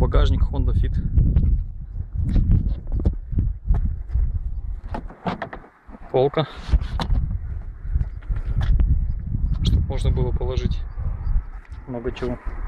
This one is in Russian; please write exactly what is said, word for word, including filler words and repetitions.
багажник Honda Fit. Полка, чтобы можно было положить много чего.